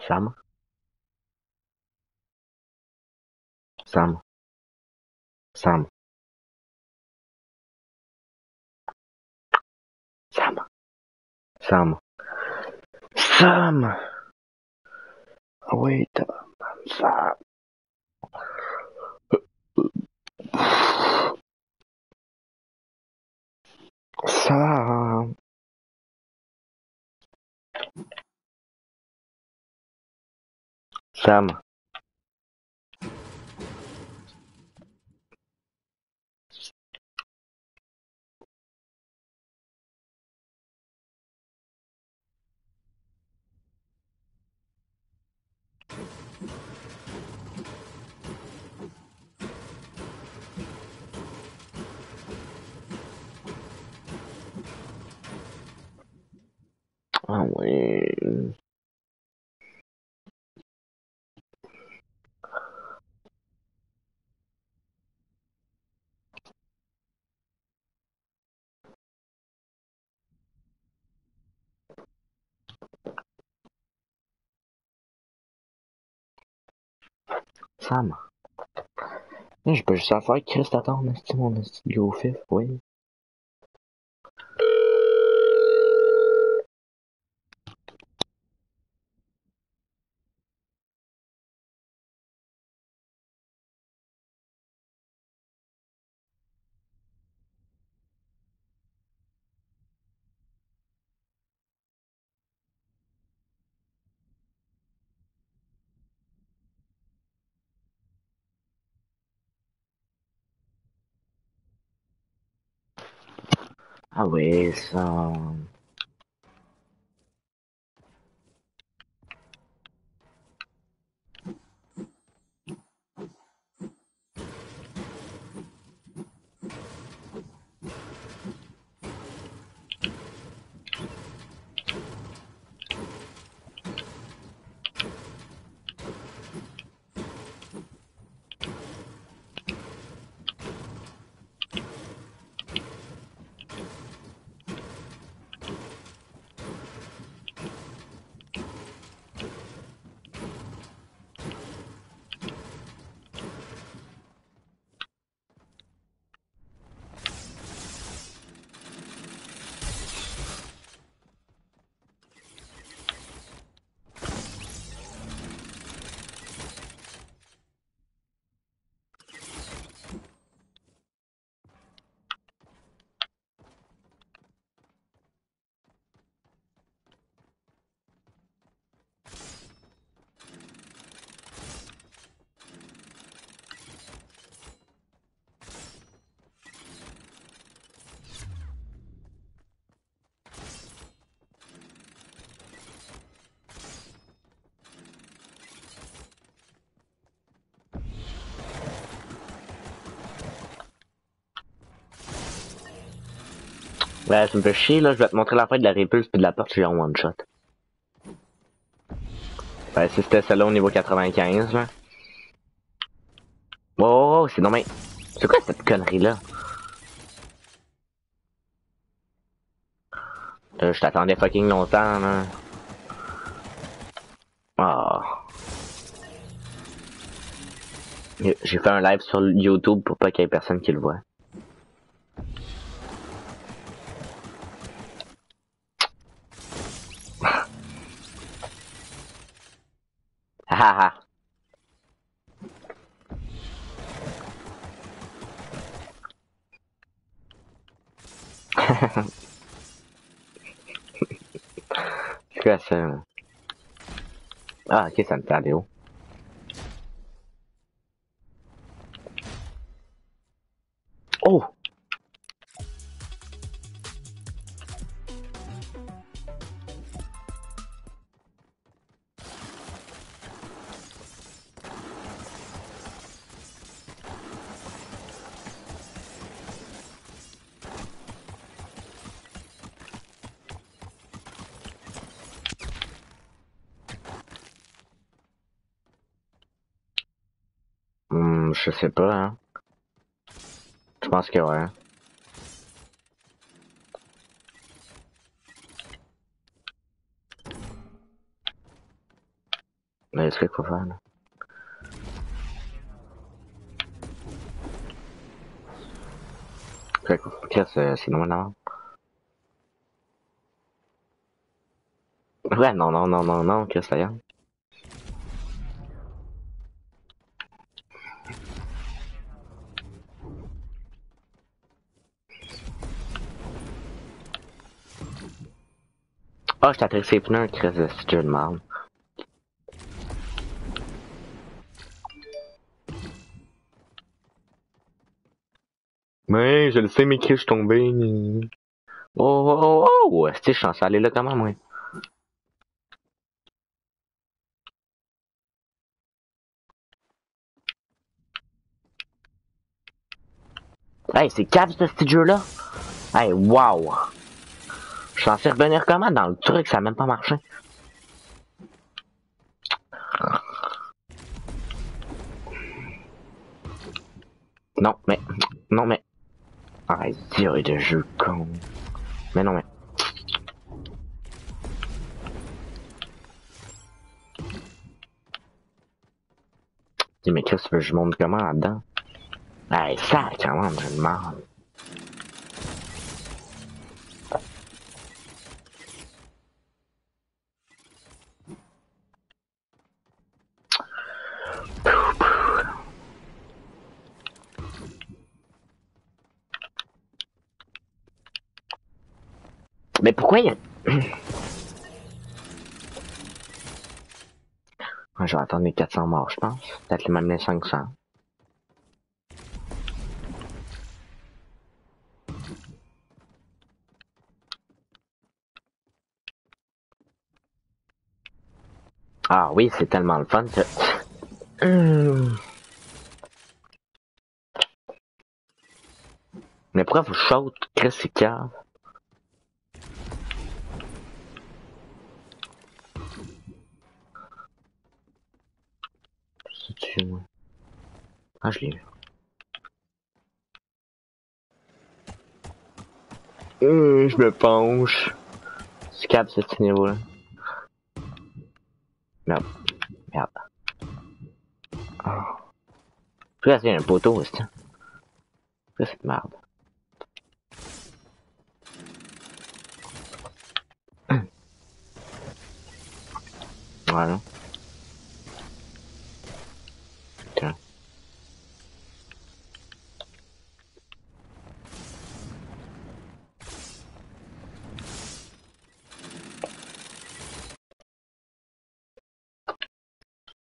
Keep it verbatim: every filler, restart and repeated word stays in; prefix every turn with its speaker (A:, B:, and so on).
A: Sam? Sam? Sam? Sam? Sam? Sam! Wait, Sam. Sam. Sam. Ah oui. Sam. Je peux juste faire Christ attendre, c'est mon esti gros fif, oui. Ah oui, Sam. Ouais, ça me fait chier, là. Je vais te montrer la fin de la répulse pis de la porte, je suis en one shot. Ouais, si c'était celle-là au niveau quatre-vingt-quinze, là. Oh, oh, oh, c'est non mais... C'est quoi cette connerie-là? Euh, je t'attendais fucking longtemps, là. Ah. J'ai fait un live sur YouTube pour pas qu'il y ait personne qui le voit. Ha ha. C'est quoi ça? Ah, ok, ça me fait aller haut. Oh! Hmm, je sais pas, hein. Je pense que ouais. Mais c'est ce qu'il faut faire, là. Fait que, Chris, euh, c'est non, non. Ouais, non, non, non, non, non, Chris, ça y est. Ah, oh, je t'ai ses pneus, Chris, c'est jeu de merde. Mais, je le sais, mais Chris, je suis tombé. Oh, oh, oh, oh, c'est je suis censé aller là quand même, ouais. Hey, c'est cap ce petit jeu-là. Hey, wow. Je suis censé revenir comment dans le truc, ça a même pas marché. Non, mais, non, mais. Arrête, dire de jeu con. Mais non, mais. Dis, mais qu'est-ce que je monte comment là-dedans? Hey, ça, quand même, je demande. Mais pourquoi il y a... Je vais attendre les quatre cents morts, je pense. Peut-être même les cinq cents. Ah oui, c'est tellement le fun que... Hum. Mais pourquoi vous shoot, Chris, c'est cave? C'est-tu, moi? Ah, je l'ai vu. Hum, je me penche. C'est cave, ce petit niveau-là. Merde. Merde. Ah. Pourquoi c'est un poteau, c'est ça? Pourquoi cette merde? Voilà.